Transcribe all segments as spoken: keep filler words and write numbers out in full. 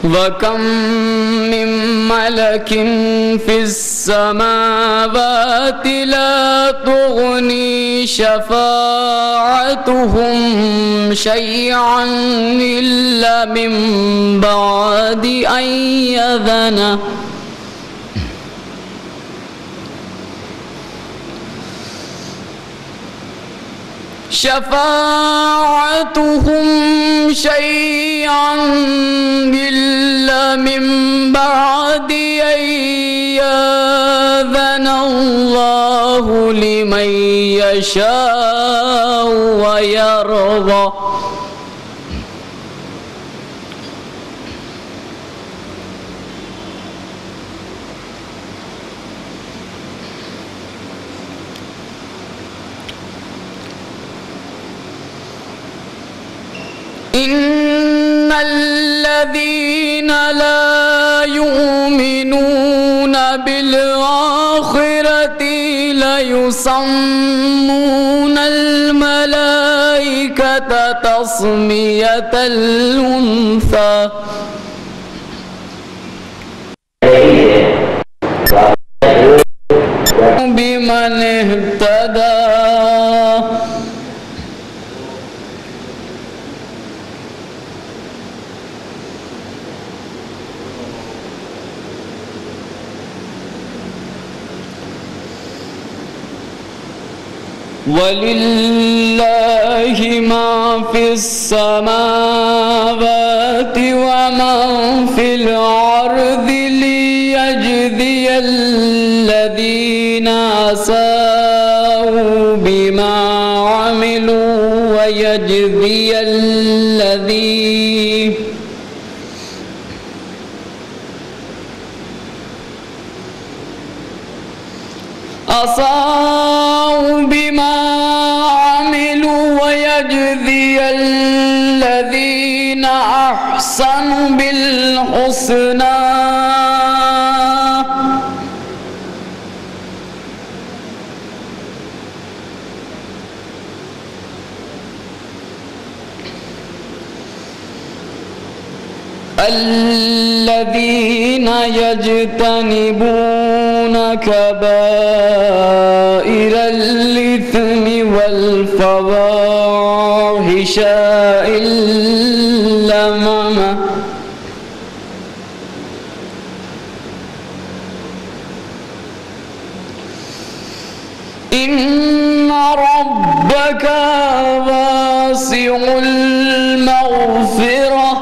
وكم من ملك في السماوات لا تغني شفاعتهم شيئا إلا من بعد أن يأذن شفاعتهم شيئا إلا من بعد أن يأذن الله لمن يشاء ويرضى إن الذين لا يؤمنون بالآخرة ليسمون الملائكة تسمية الأنثى بمن اهتدى ولله ما في السماوات وما في الأرض ليجزي الذين أساءوا بما عملوا ويجزي الذين أساءوا بما عملوا ويجزي الذين أحسنوا بالحسنى الذين يجتنبون كبائر الإثم والفواحش إلا ما إن ربك واسع المغفرة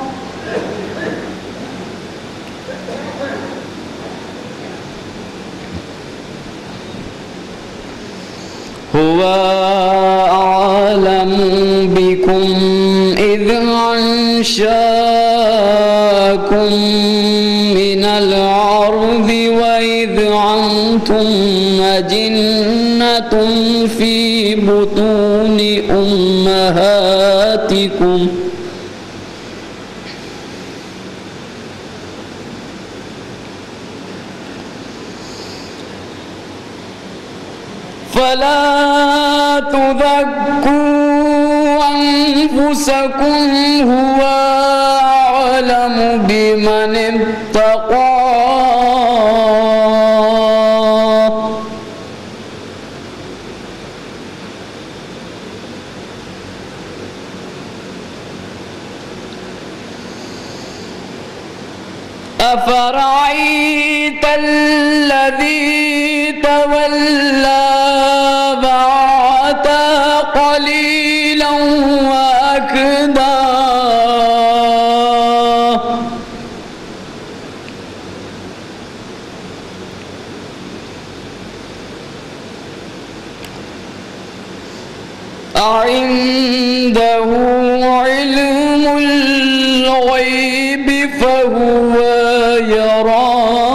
هو أعلم بكم إذ أنشأكم من الأرض وإذ أنتم أجنة في بطون أمهاتكم فلا تزكوا أنفسكم هو أعلم بمن اتقى أفرأيت الذي تولى وأعطى قليلا وأكدى أعنده علم الغيب فهو يرى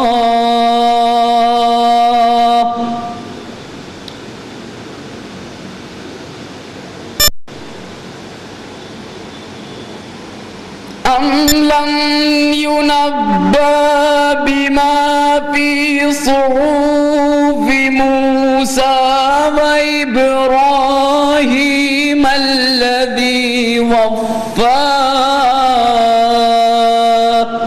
أم لم ينبأ بما في صحف موسى وإبراهيم الذي وفى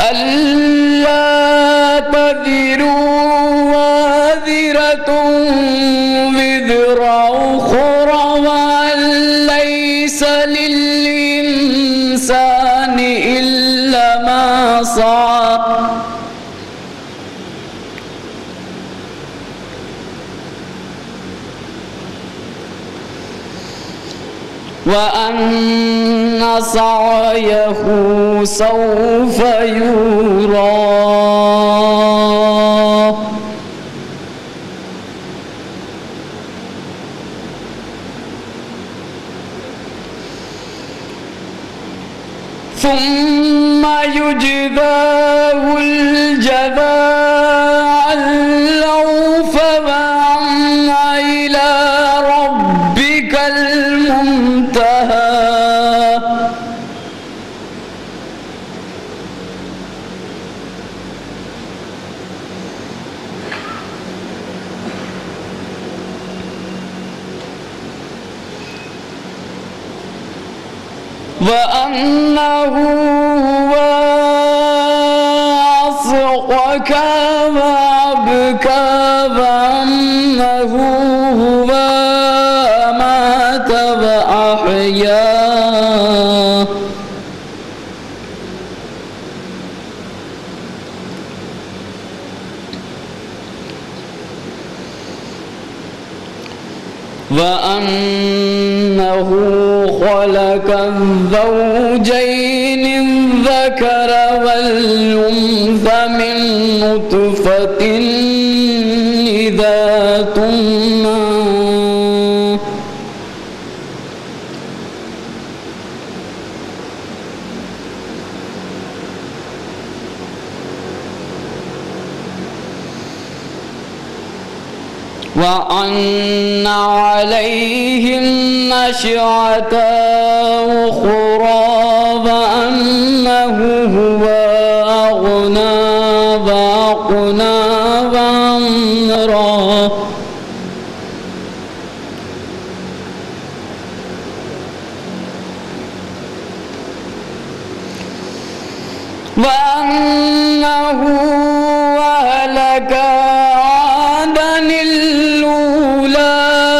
ألا تذر وازرة وزر أخرى وأن ليس للإنسان إلا ما سعى وأن سعيه سوف يرى ثم يجزاه الجزاء الأوفى وأن إلى ربك المنتهى وأنه هو أصدق وأبكى وأنه هو أمات وأحيا وأنه خلق الزوجين الذكر والأنثى من نطفة إذا تمنى وأن عليهم نشأة أخرى وأنه هو أغنى وأقنى وأنرى وأنه أهلك عادا الأولى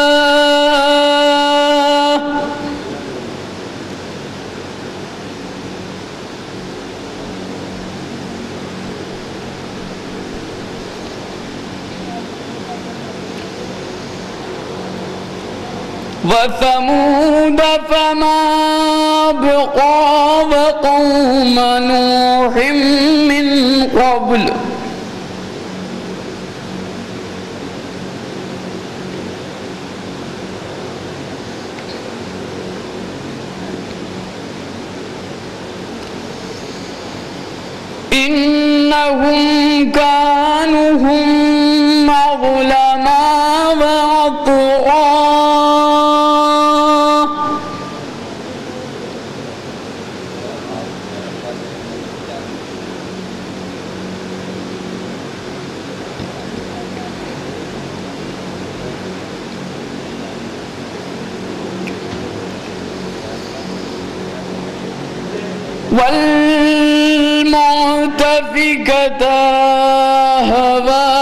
وثمود فما أبقى وقوم نوح من قبل إنهم كانوا هم أظلما وأطغى والمؤتفكة أهوى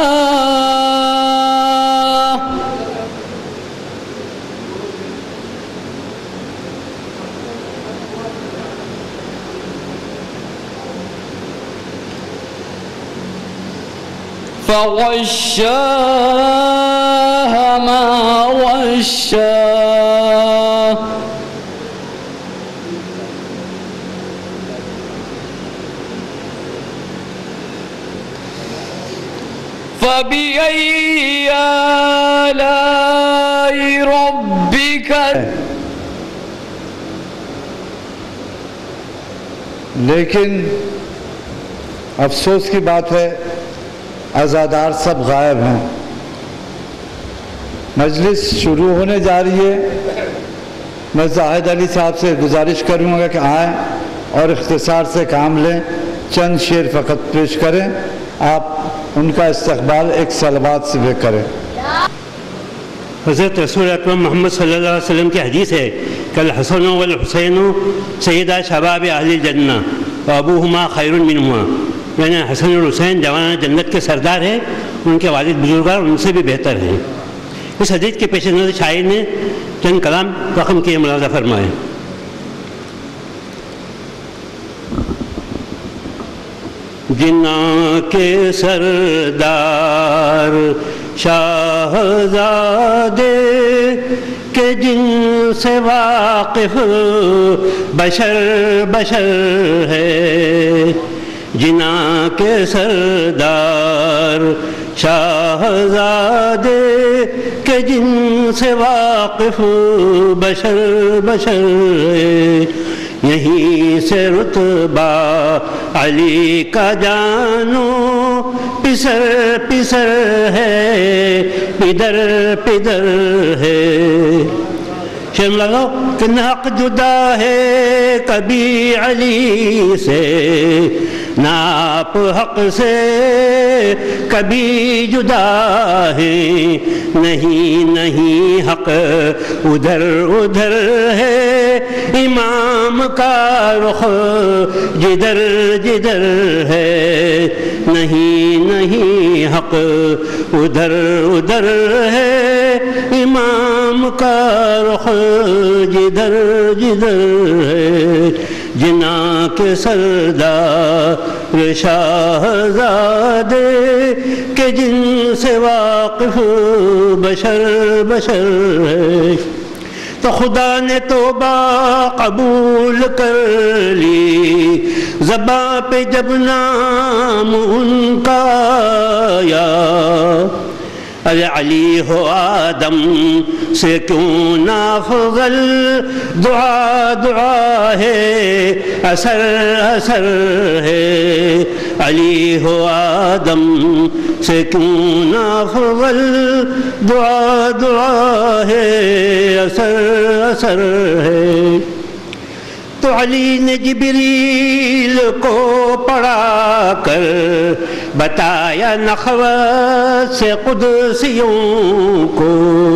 فغشاها ما غشا فبأي آلاء ربك लेकिन अफसोस की बात है अज़ादार सब गायब हैं। मजलिस शुरू होने जा रही है। मैं जाहिद अली साहब से गुजारिश करूँगा कि आएँ और इख्तिसार से काम लें, चंद शेर फ़कत पेश करें। आप उनका इस्तक़बाल एक सलवात से भी करें। हज़रत रसूल अकरम मोहम्मद सल्लल्लाहु अलैहि वसल्लम की हदीस है, कल हसन वल हुसैन सैयदा शबाब अहलिल जन्नह। ابوہما خیر منہما، یعنی حسن اور حسین جوان جنت کے سردار ہیں، ان کے والد بزرگار ان سے بھی بہتر ہیں۔ اس حدیث کے پیش نظر شاعر نے چند کلام رقم کے ملاحظہ فرمائے۔ جناں کے سردار شاہزادے کہ جن سے واقف بشر بشر ہے، جناں کے سردار شاہزادے کہ جن سے واقف بشر بشر ہے، یہیں سے رتبہ علی کا جانو پسر پسر ہے، پدر پدر ہے۔ شرم لگاؤ کہ نہ حق جدا ہے کبھی علی سے، نہ آپ حق سے کبھی جدا ہے، نہیں نہیں حق ادھر ادھر ہے، امام کا رخ جدھر جدھر ہے، نہیں نہیں حق ادھر ادھر ہے، امام کا رخ جدھر جدھر ہے، جناں کے سردار شاہزادے کہ جن سے واقف بشر بشر ہے۔ تو خدا نے توبہ قبول کر لی، زباں پہ جب نام ان کا آیا، ارے علی ہو آدم سے کیوں نہ افضل، دعا دعا ہے اثر اثر ہے، علی ہو آدم سے کیوں نہ افضل، دعا دعا ہے اثر اثر ہے۔ تو علی نے جبریل کو پڑھا کر بتایا نخوت سے قدسیوں کو،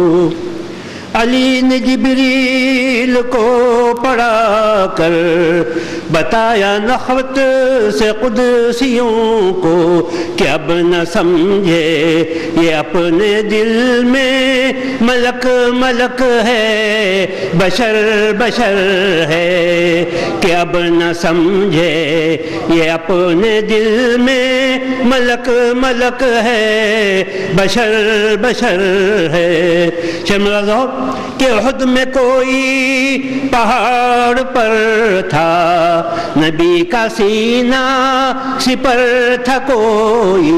علی نے جبریل کو پڑھا کر بتایا نخوت سے قدسیوں کو، کہ اب نہ سمجھے یہ اپنے دل میں ملک ملک ہے، بشر بشر ہے، کہ اب نہ سمجھے یہ اپنے دل میں ملک ملک ہے، بشر بشر ہے۔ شمرہ کہ احد میں کوئی پہاڑ پر تھا، نبی کا سینہ سپر تھا کوئی،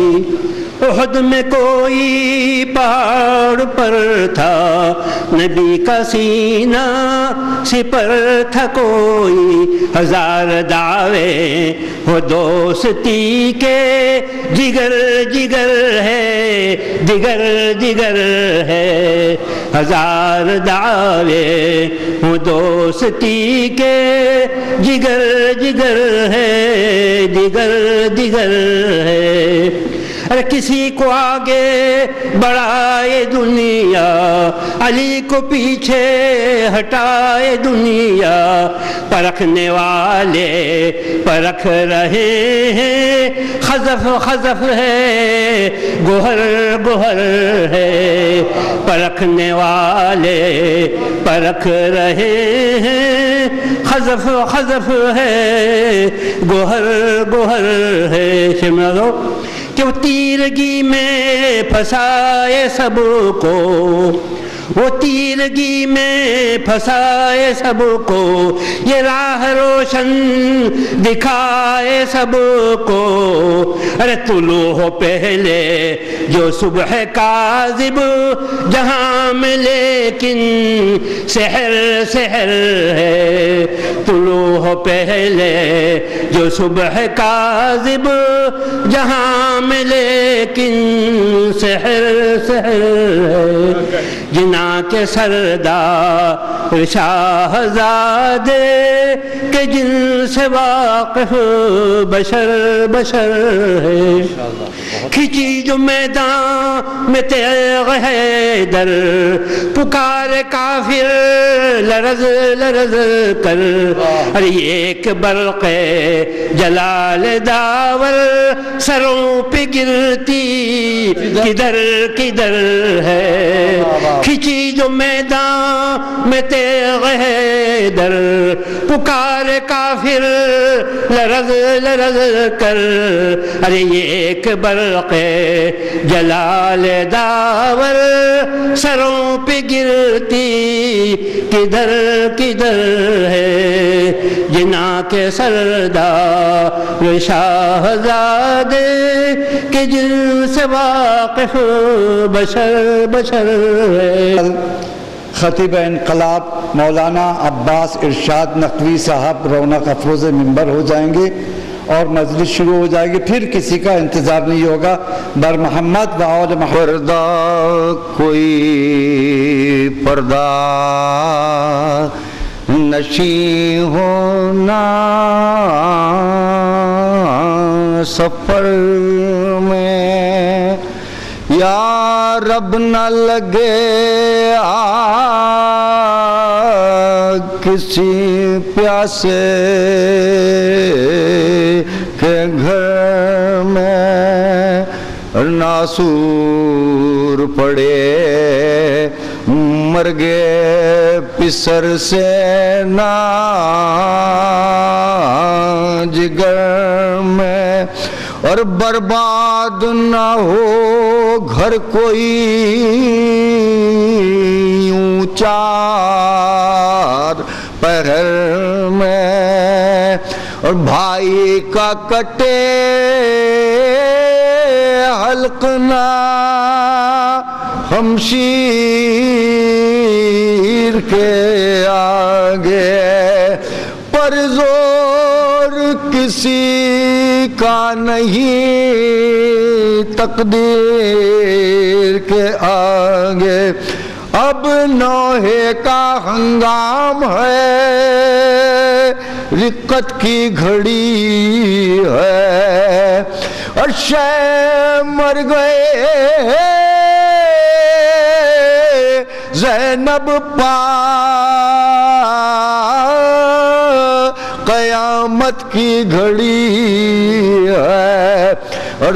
احد میں کوئی پہاڑ پر تھا، نبی کا سینہ سپر تھا کوئی، ہزار دعوے ہو دوستی کے، جگر جگر ہے جگر جگر ہے، ہزار دعوے ہو دوستی کے، جگر جگر ہے جگر جگر ہے۔ ارے کسی کو آگے بڑھائے دنیا، علی کو پیچھے ہٹائے دنیا، پرکھنے والے پرکھ رہے ہیں، خزف خزف ہے گوہر گوہر ہے، پرکھنے والے پرکھ رہے ہیں، خزف خزف ہے گوہر گوہر ہے۔ شمرو کہ وہ تیرگی میں پھنسائے سب کو، وہ تیرگی میں پھنسائے سب کو، یہ راہ روشن دکھائے سب کو، ارے طلوع ہو پہلے جو صبح کاذب جہاں میں، لیکن سحر سحر ہے، طلوع ہو پہلے جو صبح کاذب جہاں میں، لیکن سحر سحر ہے۔ जिना के सरदार शाहज़ादे के जिनसे वाक़िफ़ बशर बशर है। खिंची जो मैदान में तेग़ हैदर पुकार काफिर लरज़ लरज़ कर। अरे एक बरक़े जलाल दावर सरों पे गिरती किधर किधर है। खिंची जो मैदान में तेग़ हैदर पुकार काफिर लरज़ लरज़ कर। अरे ये एक बरक़े जलाल दावर सरों पे गिरती किधर किधर है। जिना के सरदार शाहज़ादे के जिनसे वाक़िफ़ बशर बशर है। खतीब इनकलाब मौलाना अब्बास इरशाद नकवी साहब रौनक अफरोज़ मिंबर हो जाएंगे और मजलिस शुरू हो जाएगी। फिर किसी का इंतज़ार नहीं होगा। बर मोहम्मद व औल पर्दा कोई पर्दा नशी होना सफ़र में या रब न लगे आग किसी प्यासे के घर में नासूर पड़े मर गए पिसर से ना जिगर में और बर्बाद ना हो घर कोई ऊंचा पहर में और भाई का कटे हल्कना हमशीर के आगे पर जोर किसी का नहीं तकदीर के आगे। अब नौहे का हंगाम है रिक्कत की घड़ी है और शे मर गए ज़ैनब पा क़यामत की घड़ी है और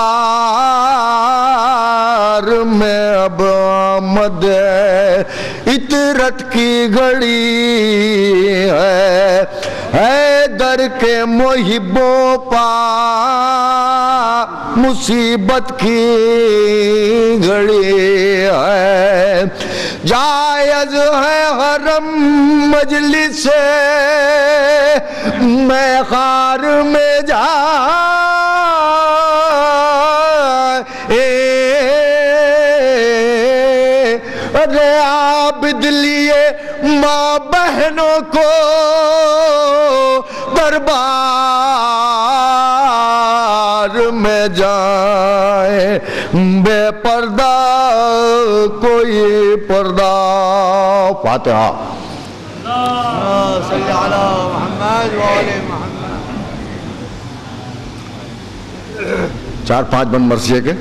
दरबार में अब आमद इतरत की घड़ी है। है दर के मोहिबों पा मुसीबत की घड़ी है। जायज़ है हरम मजलिस से मैं खार में जा अरे आबिद लिए माँ बहनों को दरबार में जाए बेपर्दा कोई पर्दा। फातिहा। सल्लल्लाहु अलैहि मोहम्मद व आले मोहम्मद। चार पांच बंद मर्सिए के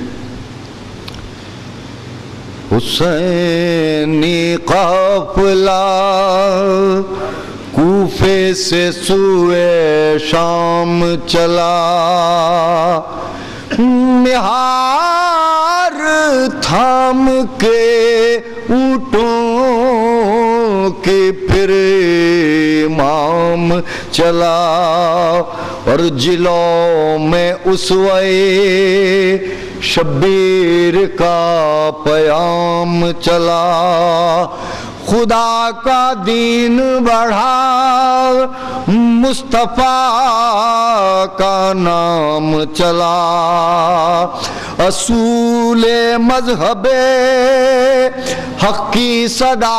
हुसैनी काफिला कूफे से सुए शाम चला निहार थाम के ऊँटों के फिर इमाम चला और जिलों में उसवे शब्बीर का पयाम चला। खुदा का दीन बढ़ा मुस्तफ़ा का नाम चला। असूले मज़हबे हक़ की सदा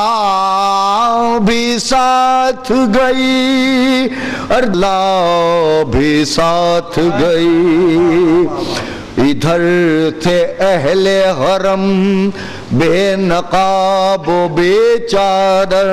भी साथ गई अल्लाह भी साथ गई। इधर थे अहले हरम بے نقاب و بے چادر،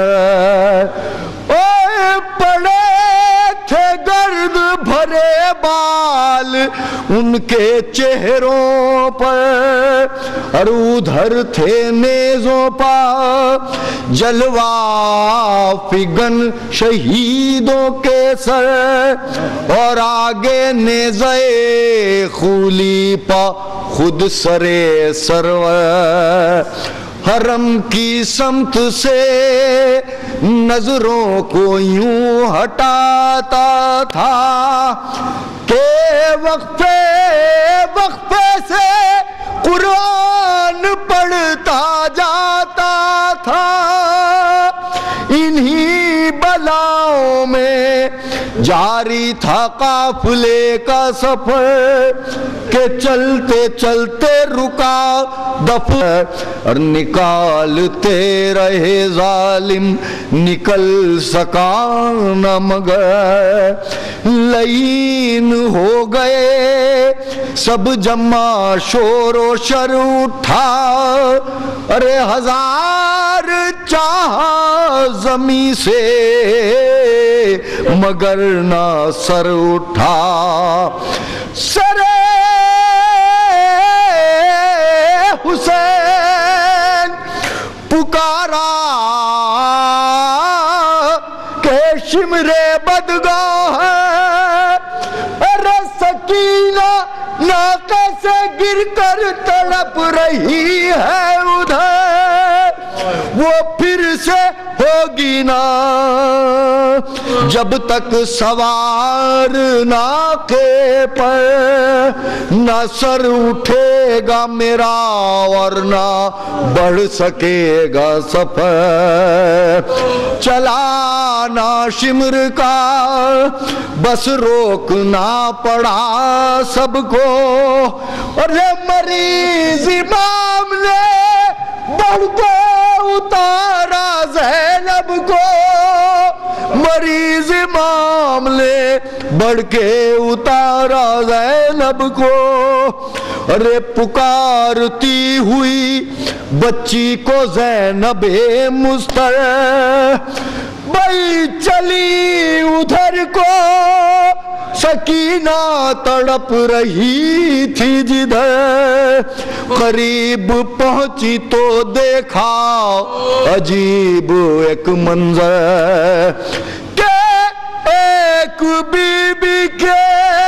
اوے پڑے تھے گرد بھرے بال ان کے چہروں پر، اور ادھر تھے نیزوں پا جلوہ فگن شہیدوں کے سر، اور آگے نیزے خولی پا خود سرے سرور، حرم کی سمت سے نظروں کو یوں ہٹاتا تھا کہ وقفے وقفے سے قرآن پڑھتا جاتا تھا۔ انہی بلاؤں میں جاری تھا قافلے کا سفر کہ چلتے چلتے رکا دفر، اور نکالتے رہے ظالم نکل سکا نہ مگر، لعین ہو گئے سب جمع شور و شر اٹھا، ارے ہزار چاہا زمیں سے مگر نہ سر اٹھا، سر حسین پکارا کہ شمر بدگاہ ہے، ارے سکینہ ناقے سے گر کر تڑپ رہی ہے ادھر، وہ پھر سے ہوگی نا جب تک سوار ناقے پر نہ سر اٹھے گا میرا ورنہ بڑھ سکے گا سفر، چلانا شمر کا بس روکنا پڑا سب کو، اور یہ مریض امام نے بڑھ کے اتارا زینب کو، مریض امام نے بڑھ کے اتارا زینب کو، ارے پکارتی ہوئی بچی کو زینب مستر بھائی چلی ادھر کو، سکینہ تڑپ رہی تھی جدھر، قریب پہنچی تو دیکھا عجیب ایک منظر کہ ایک بی بی کے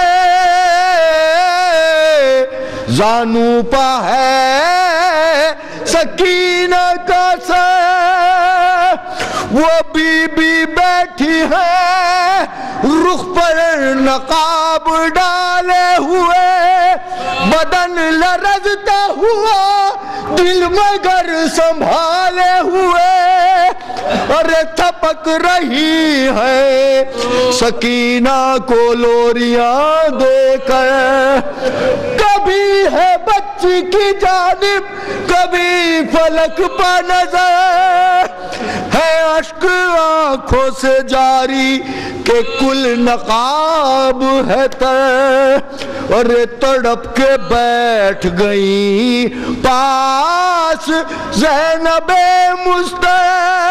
زانو پا ہے سکینہ کا سر، وہ بی بی بیٹھی ہے رخ پر نقاب ڈالے ہوئے، بدن لرزتا ہوا دل مگر سنبھالے ہوئے، ارے تھپک رہی ہے سکینہ کو لوریاں دے کر، کبھی ہے بچی کی جانب کبھی فلک پہ نظر، ہے اشک آنکھوں سے جاری کہ کل نقاب ہے تر، اور تڑپ کے بیٹھ گئی پاس زینب مستر،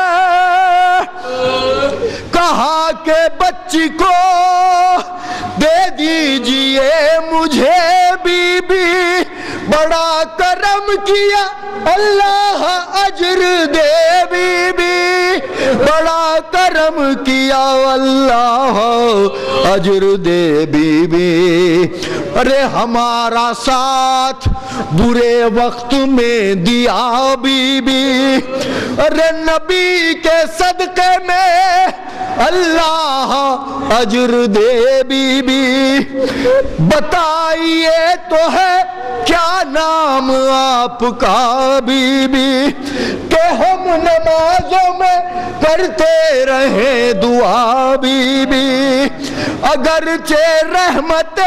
کہا کہ بچی کو دے دیجئے مجھے بی بی، بڑا کرم کیا اللہ اجر دے بی بی، بڑا کرم کیا اللہ اجر دے بی بی، ارے ہمارا ساتھ برے وقت میں دیا بی بی، ارے نبی کے صدقے میں اللہ اجر دے بی بی، بتائیے تو ہے کیا نام آپ کا بی بی، کہ ہم نمازوں میں کرتے رہے دعا بی بی، اگرچہ رحمت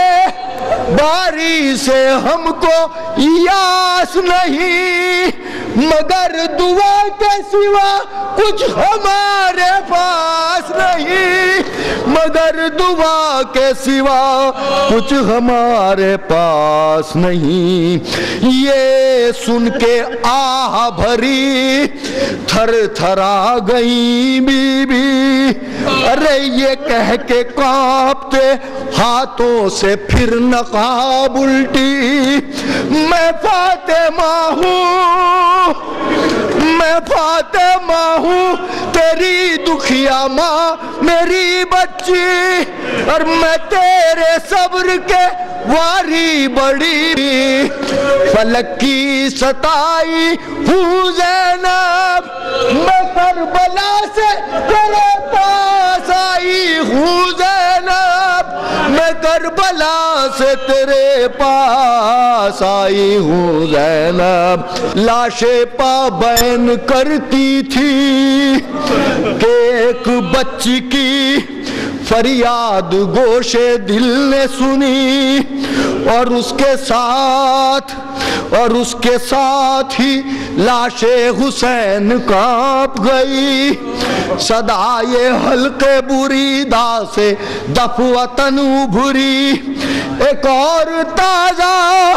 باری سے ہم کو یاس نہیں، مگر دعا کے سوا کچھ ہمارے پاس نہیں، مگر دعا کے سوا کچھ ہمارے پاس نہیں۔ یہ سن کے آہ بھری تھر تھرا گئی بی بی، ارے یہ کہہ کے کانپتے ہاتھوں سے پھر نقاب الٹی، میں فاطمہ ہوں، میں فاطمہ ہوں، تیری دکھیا ماں میری بچی، اور میں تیرے صبر کے واری بڑی، فلک کی ستائی ہوں زینب، میں کربلا سے تیرے پاس آئی ہوں زینب، میں کربلا سے تیرے پاس آئی ہوں زینب۔ لاشیں پابین کرتی تھی کہ ایک بچی کی فریاد گوشے دل نے سنی، اور اس کے ساتھ اور اس کے ساتھ ہی لاش حسین کانپ گئی، صدائے حلقے بریدہ سے دفوتن ابھری، ایک اور تازہ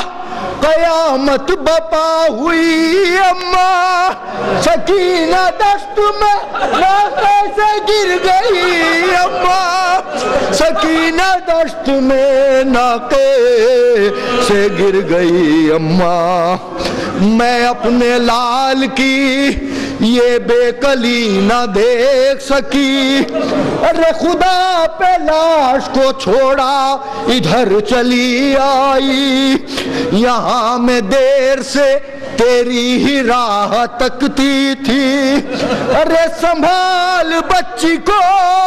قیامت بپا ہوئی، اماں سکینہ دشت میں ناقے سے گر گئی، اماں سکینہ دشت میں ناقے سے گر گئی، اماں میں اپنے لال کی یہ بے کلی نہ دیکھ سکی، ارے خدا پہ لاش کو چھوڑا ادھر چلی آئی، یہاں میں دیر سے تیری ہی راہ تکتی تھی، ارے سنبھال بچی کو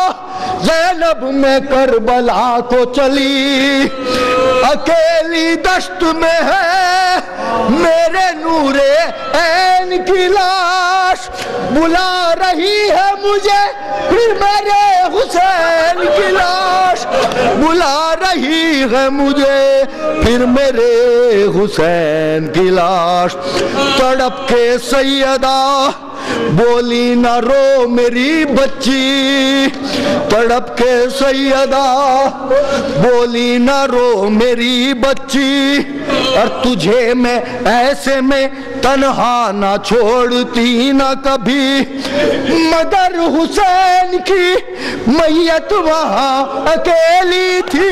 زینب میں کربلا کو چلی، اکیلی دشت میں ہے میرے نور عین کی لاش، بلا رہی ہے مجھے پھر میرے حسین کی لاش، بلا رہی ہے مجھے پھر میرے حسین کی لاش، تڑپ کے سیدہ بولی نہ رو میری بچی، تڑپ کے سیدہ بولی نہ رو میری بچی، اور تجھے میں ایسے میں تنہا نہ چھوڑتی نہ کبھی، مگر حسین کی میت وہاں اکیلی تھی،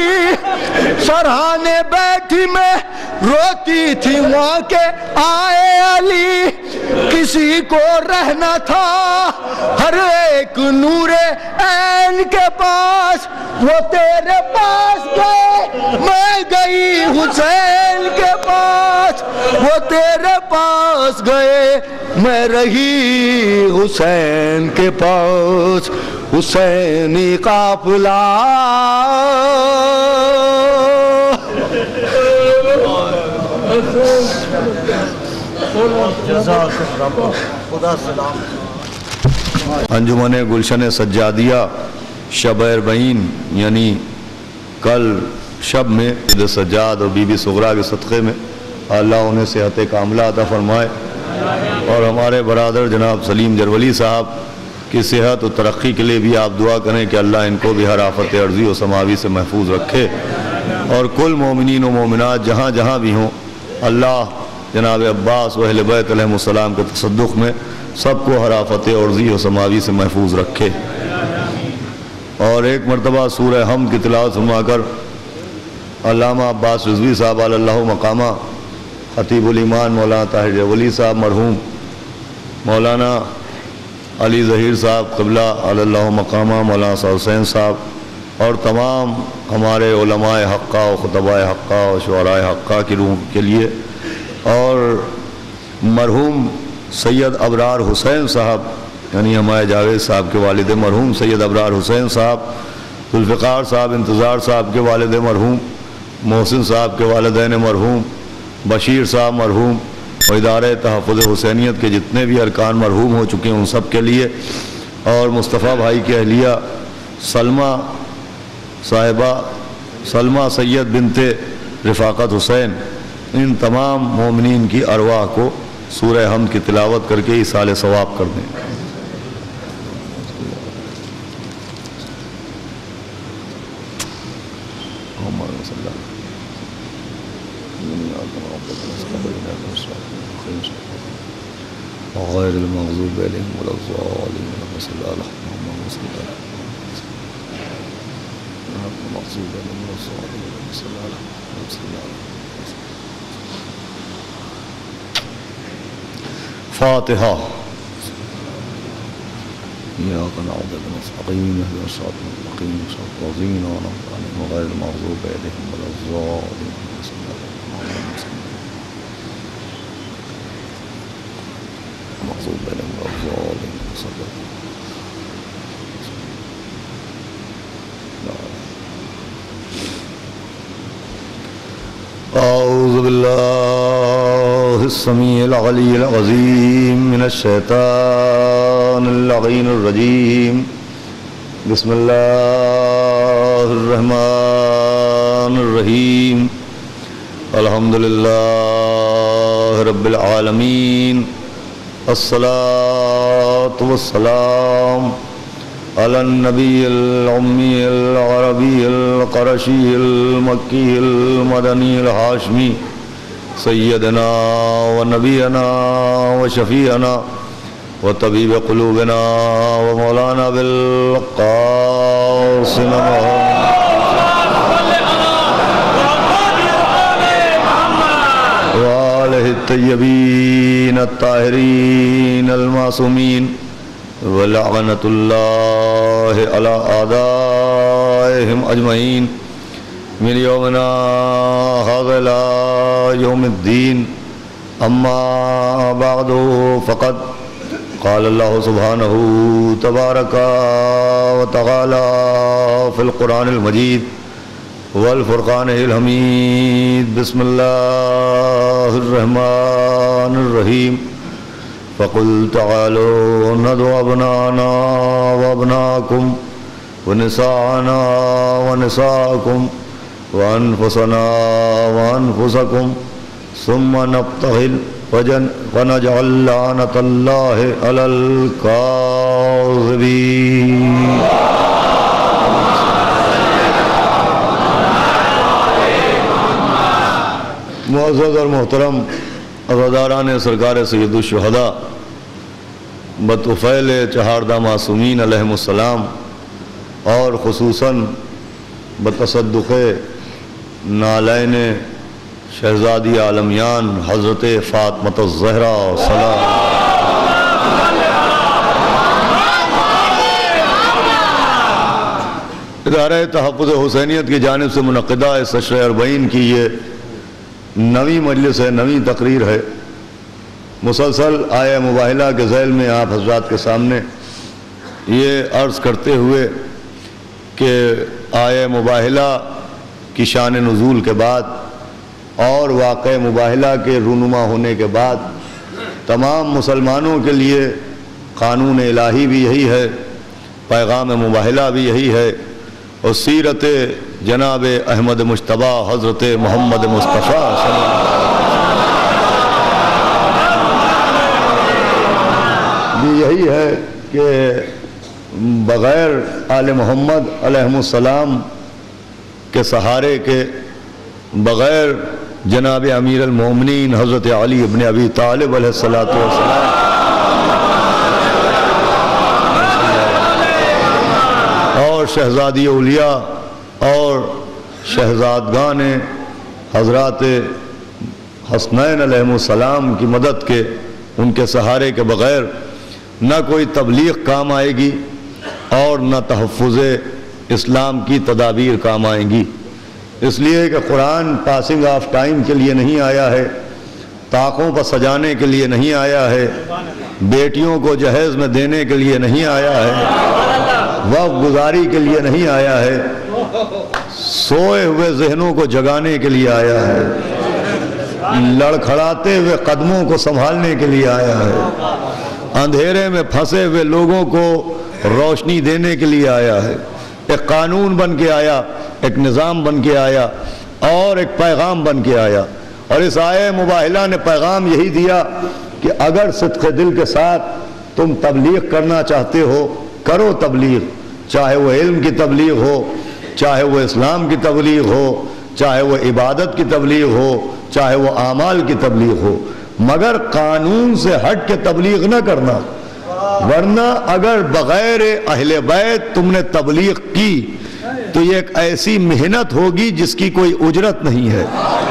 سرہانے بیٹھی میں روتی تھی وہاں کے آئے علی، کسی کو رہنا تھا ہر ایک نور عین کے پاس، وہ تیرے پاس گئے میں گئی حسین کے پاس، وہ تیرے پاس گئے میں رہی حسین کے پاس، حسینی قافلہ انجمن گلشن سجادیہ شب اربعین یعنی کل شب میں عید سجاد اور بی بی صغرا کے صدقے میں اللہ انہیں صحت کاملہ عطا فرمائے، اور ہمارے برادر جناب سلیم جرولی صاحب کی صحت و ترقی کے لیے بھی آپ دعا کریں کہ اللہ ان کو بھی ہر آفت عرضی و سماوی سے محفوظ رکھے، اور کل مومنین و مومنات جہاں جہاں بھی ہوں اللہ جناب عباس و اہل بیت علیہ السلام کے تصدق میں سب کو ہر آفت عرضی و سماوی سے محفوظ رکھے۔ اور ایک مرتبہ سورہ حمد کی تلاوت فرما کر علامہ عباس رضوی صاحب علی اللہ مقامہ، خطیب الایمان مولانا طاہر ولی صاحب، مرحوم مولانا علی ظہیر صاحب قبلہ علی اللہ مقامہ، مولانا صاحب حسین صاحب، اور تمام ہمارے علماء حقہ و خطباء حقہ و شعراء حقہ کی روح کے لیے، اور مرحوم سید ابرار حسین صاحب یعنی ہمارے جاوید صاحب کے والد مرحوم سید ابرار حسین صاحب، ذوالفقار صاحب انتظار صاحب کے والد مرحوم، محسن صاحب کے والدین مرحوم، بشیر صاحب مرحوم، اور ادارہ تحفظ حسینیت کے جتنے بھی ارکان مرحوم ہو چکے ہیں ان سب کے لیے، اور مصطفیٰ بھائی کی اہلیہ سلمہ صاحبہ سلمہ سید بنت رفاقت حسین، ان تمام مومنین کی ارواح کو سورہ حمد کی تلاوت کر کے ایصال ثواب کر دیں. غیر المغضوب علیہم ولا الضالین صلی اللہ علیہ وسلم المغضوب علیہم ولا الضالین صلی اللہ علیہ وسلم. فاتحہ. إياك نعبد وإياك نستعين اهدنا الصراط المستقيم صراط الذين أنعمت عليهم غير المغضوب عليهم ولا الضالين. أعوذ بالله السميع العلي العظيم من الشيطان اللعين الرجيم. بسم الله الرحمن الرحيم. الحمد لله رب العالمين. الصلاة والسلام على النبي الأمي العربي القرشي المكي المدني الهاشمي سيدنا ونبينا وشفيعنا وطبيب قلوبنا ومولانا بالقاسم وآله الطيبين الطاهرين المعصومين ولعنة الله على أعدائهم أجمعين من يومنا هذا إلى يوم الدين. أما بعد فقد قال الله سبحانه تبارك وتعالى في القرآن المجيد والفرقان الحميد. بسم الله الرحمن الرحيم. فقل تعالوا ندعو أبناءنا وأبناءكم ونساءنا ونساءكم وأنفسنا وأنفسكم ثم نبتهل ونجعل لعنة الله على الكاذبين. معزز اور محترم عزاداران سرکار سید الشہداء بطفیل چہاردہ معصومین علیہم السلام اور خصوصاً بتصدق نالین شہزادی عالمیان حضرت فاطمۃ الزہرا سلام ادارہ تحفظ حسینیت کی جانب سے منعقدہ اس عشرہ اربعین کی یہ نویں مجلس ہے، نویں تقریر ہے. مسلسل آیہ مباہلہ کے ذیل میں آپ حضرات کے سامنے یہ عرض کرتے ہوئے کہ آیہ مباہلہ کی شان نزول کے بعد اور واقع مباہلہ کے رونما ہونے کے بعد تمام مسلمانوں کے لیے قانون الہی بھی یہی ہے، پیغام مباہلہ بھی یہی ہے، اور سیرت جناب احمد مجتبی حضرت محمد مصطفیٰ صلی اللہ علیہ وسلم بھی یہی ہے کہ بغیر آل محمد علیہ السلام کے سہارے کے، بغیر جناب امیر المومنین حضرت علی ابن ابی طالب علیہ الصلوۃ والسلام اور شہزادی اولیاء اور شہزادگان حضرات حسنین علیہ السلام کی مدد کے، ان کے سہارے کے بغیر نہ کوئی تبلیغ کام آئے گی اور نہ تحفظ اسلام کی تدابیر کام آئیں گی. اس لیے کہ قرآن پاسنگ آف ٹائم کے لیے نہیں آیا ہے، طاقوں پر سجانے کے لیے نہیں آیا ہے، بیٹیوں کو جہیز میں دینے کے لیے نہیں آیا ہے، وقت گزاری کے لیے نہیں آیا ہے، سوئے ہوئے ذہنوں کو جگانے کے لیے آیا ہے، لڑکھڑاتے ہوئے قدموں کو سنبھالنے کے لیے آیا ہے، اندھیرے میں پھنسے ہوئے لوگوں کو روشنی دینے کے لیے آیا ہے. ایک قانون بن کے آیا، ایک نظام بن کے آیا اور ایک پیغام بن کے آیا. اور اس آیہ مباہلہ نے پیغام یہی دیا کہ اگر صدق دل کے ساتھ تم تبلیغ کرنا چاہتے ہو کرو تبلیغ، چاہے وہ علم کی تبلیغ ہو، چاہے وہ اسلام کی تبلیغ ہو، چاہے وہ عبادت کی تبلیغ ہو، چاہے وہ اعمال کی تبلیغ ہو، مگر قانون سے ہٹ کے تبلیغ نہ کرنا، ورنہ اگر بغیر اہل بیت تم نے تبلیغ کی تو یہ ایک ایسی محنت ہوگی جس کی کوئی اجرت نہیں ہے،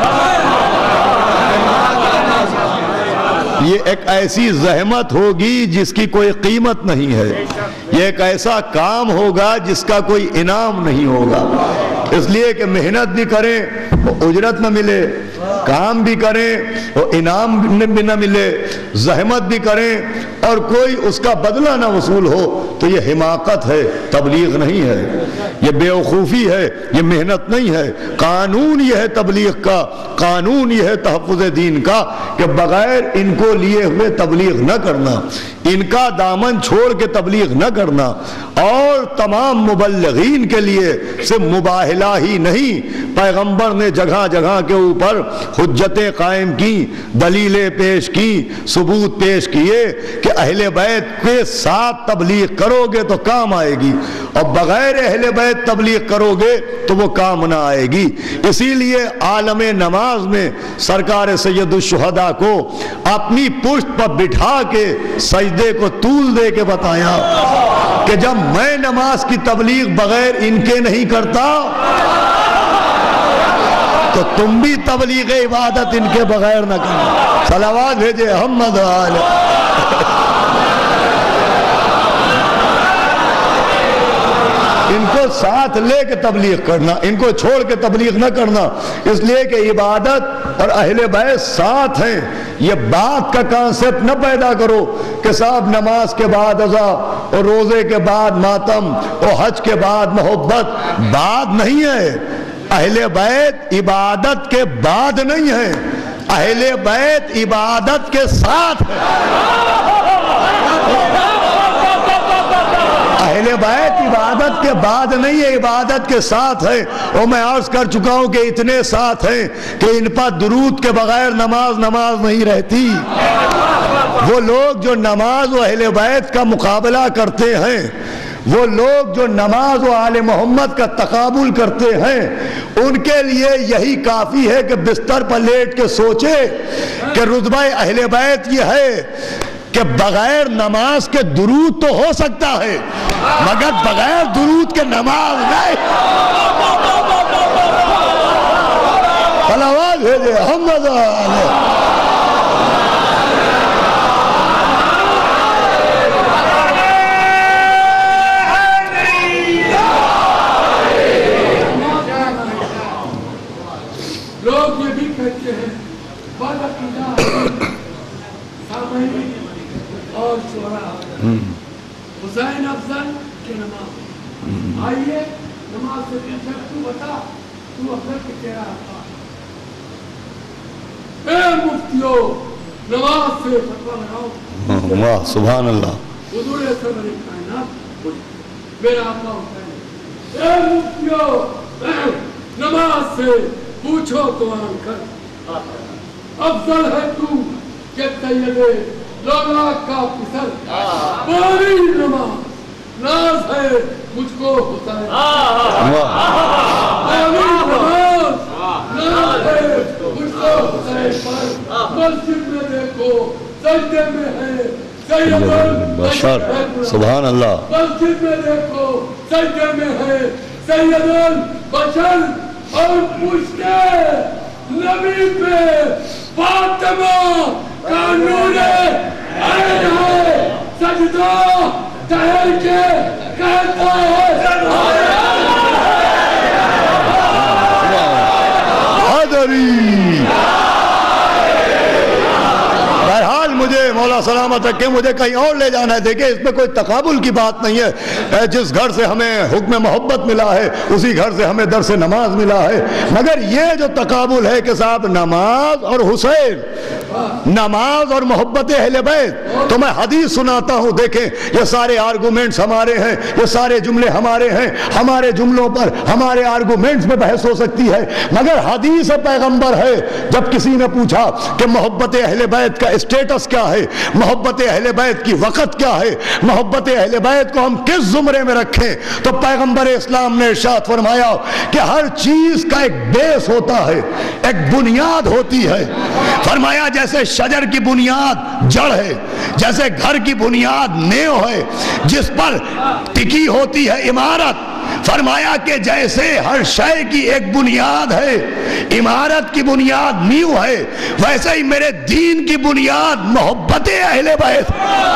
یہ ایک ایسی زحمت ہوگی جس کی کوئی قیمت نہیں ہے، یہ ایک ایسا کام ہوگا جس کا کوئی انعام نہیں ہوگا، اس لیے کہ محنت بھی کریں وہ اجرت نہ ملے، کام بھی کریں وہ انعام بھی نہ ملے، زحمت بھی کریں اور کوئی اس کا بدلہ نہ وصول ہو، تو یہ حماقت ہے، تبلیغ نہیں ہے، یہ بیوقوفی ہے، یہ محنت نہیں ہے۔ قانون یہ ہے تبلیغ کا، قانون یہ ہے تحفظ دین کا کہ بغیر ان کو لیے ہوئے تبلیغ نہ کرنا، ان کا دامن چھوڑ کے تبلیغ نہ کرنا، اور تمام مبلغین کے لیے صرف مباہلہ ہی نہیں، پیغمبر نے جگہ جگہ کے اوپر حجتیں قائم کی، دلیلیں پیش کی، ثبوت پیش کیے کہ اہل بیت کے ساتھ تبلیغ کرو گے تو کام آئے گی، اور بغیر اہل بیت تبلیغ کرو گے تو وہ کام نہ آئے گی۔ اسی لیے عالم نماز میں سرکار سید الشہداء کو اپنی پشت پر بٹھا کے سجدے کو طول دے کے بتایا کہ جب میں نماز کی تبلیغ بغیر ان کے نہیں کرتا تو تم بھی تبلیغ عبادت ان کے بغیر نہ کرنا۔ صلوات بھیجے محمد آل۔ ان کو ساتھ لے کے تبلیغ کرنا، ان کو چھوڑ کے تبلیغ نہ کرنا، اس لیے کہ عبادت اور اہل بیت ساتھ ہیں۔ یہ بات کا کانسیپٹ نہ پیدا کرو کہ صاحب نماز کے بعد عزا اور روزے کے بعد ماتم اور حج کے بعد محبت، بات نہیں ہے۔ اہل بیت عبادت کے بعد نہیں ہے، اہل بیت عبادت کے ساتھ ہے۔ اہل بیت عبادت کے بعد نہیں ہے، عبادت کے ساتھ ہے، اور میں عرض کر چکا ہوں کہ اتنے ساتھ ہیں کہ ان پر درود کے بغیر نماز نماز نہیں رہتی۔ وہ لوگ جو نماز و اہل بیت کا مقابلہ کرتے ہیں، وہ لوگ جو نماز و آل محمد کا تقابل کرتے ہیں، ان کے لیے یہی کافی ہے کہ بستر پر لیٹ کے سوچے کہ رتبہ اہل بیت یہ ہے کہ بغیر نماز کے درود تو ہو سکتا ہے مگر بغیر درود کے نماز نہیں۔ صلوات بھیجے محمد علیہ۔ لوگ یہ بھی کہتے ہیں اور شعراء حسین افضل کے نماز، آئیے نماز سے پیچھے تو بتا تو افضل کے تیرا آقا، اے مفتیو نماز سے فتوہ لگاؤ۔ واہ سبحان اللہ۔ حضور سرور کائنات میرا آقا حسین، اے مفتیو نماز سے پوچھو تو آن کر، افضل ہے تو کہ سیدے لولا کا پسر، باری نماز ناز ہے مجھ کو حسین، باری نماز ناز ہے مجھ کو حسین پر، مسجد میں دیکھو سجدے میں ہے سید البشر، سبحان اللہ، مسجد میں دیکھو سجدے میں ہے سید البشر، اور پوچھتے نبی پہ فاطمہ کا نور عین ہے، سجدہ ٹہر کے کہتا ہے حضری۔ بہرحال مجھے مولا سلامت رکھے، مجھے کہیں اور لے جانا ہے۔ دیکھیں اس میں کوئی تقابل کی بات نہیں ہے، جس گھر سے ہمیں حکم محبت ملا ہے اسی گھر سے ہمیں درس نماز ملا ہے، مگر یہ جو تقابل ہے کہ صاحب نماز اور حسین نماز اور محبت اہل بیت. تو میں حدیث سناتا ہوں, دیکھیں یہ سارے آرگومنٹس ہمارے ہیں, یہ سارے جملے ہمارے ہیں, ہمارے جملوں پر ہمارے آرگومنٹس میں بحث ہو سکتی ہے, مگر حدیث پیغمبر ہے. جب کسی نے پوچھا کہ محبت اہل بیت کا اسٹیٹس کیا ہے, محبت اہل بیت کی وقت کیا ہے, محبت اہل بیت کو ہم کس زمرے میں رکھیں, تو پیغمبر اسلام نے ارشاد فرمایا کہ ہر چیز کا ایک بیس ہوتا ہے, ایک بنیاد ہوتی ہے. فرمایا جیسے شجر کی بنیاد جڑ ہے, جیسے گھر کی بنیاد نیو ہے جس پر ٹکی ہوتی ہے عمارت, فرمایا کہ جیسے ہر شے کی ایک بنیاد ہے, عمارت کی بنیاد نیو ہے, ویسے ہی میرے دین کی بنیاد محبت اہل بیت.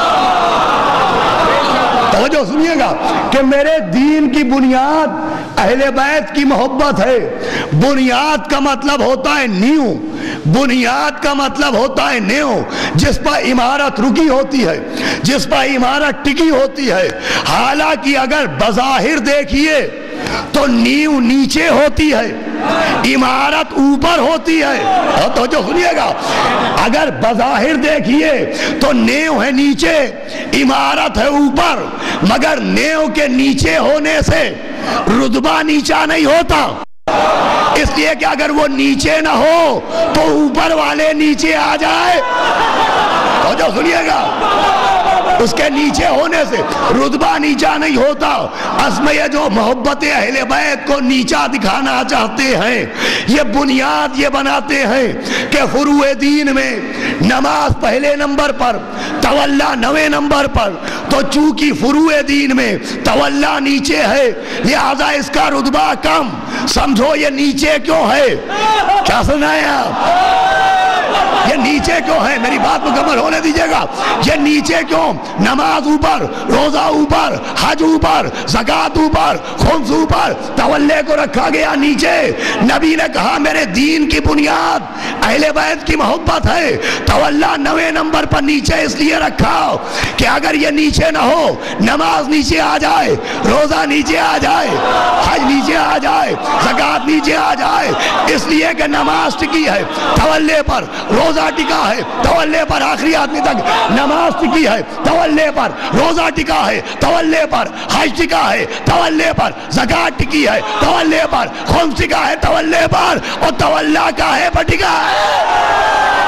توجہ سنیے گا کہ میرے دین کی بنیاد اہل بیت کی محبت ہے. بنیاد کا مطلب ہوتا ہے نیو, بنیاد کا مطلب ہوتا ہے نیو, جس پر عمارت رکی ہوتی ہے, جس پر عمارت ٹکی ہوتی ہے. حالانکہ اگر بظاہر دیکھیے تو نیو نیچے ہوتی ہے, عمارت اوپر ہوتی ہے. تو جو سنیے گا, اگر بظاہر دیکھیے تو نیو ہے نیچے, عمارت ہے اوپر, مگر نیو کے نیچے ہونے سے رتبہ نیچا نہیں ہوتا. اس لیے کہ اگر وہ نیچے نہ ہو تو اوپر والے نیچے آ جائے. تو جو سنیے گا, اس کے نیچے ہونے سے رتبہ نیچا نہیں ہوتا. اصل یہ جو محبت اہل بیت کو نیچا دکھانا چاہتے ہیں, یہ بنیاد یہ بناتے ہیں کہ فروع دین میں نماز پہلے نمبر پر, تولا نویں نمبر پر. تو چونکہ فروع دین میں تولا نیچے ہے, لہذا اس کا رتبہ کم. سمجھو یہ نیچے کیوں ہے, کیا سنایا, یہ نیچے کیوں ہے, میری بات مکمل ہونے دیجیے گا. یہ نیچے کیوں, نماز اوپر, روزہ اوپر, حج اوپر, زکات اوپر, خمس اوپر, تولے کو رکھا گیا نیچے. نبی نے کہا میرے دین کی بنیاد اہل بیت کی محبت ہے. تولا نویں نمبر پر نیچے اس لیے رکھا کہ اگر یہ نیچے نہ ہو, نماز نیچے آ جائے, روزہ نیچے آ جائے, حج نیچے آ جائے, زکات نیچے آ جائے. اس لیے کہ نماز ٹکی ہے تولے پر, روزہ ٹکا ہے تولے پر, آخری آدمی تک نماز ٹکی ہے تولے پر, روزہ ٹکا ہے تولے پر, حج ٹکا ہے تولے پر, زکات ٹکی ہے تولے پر, خمس ٹکا ہے تولے پر, اور تولا کا ہے پر ٹکا ہے.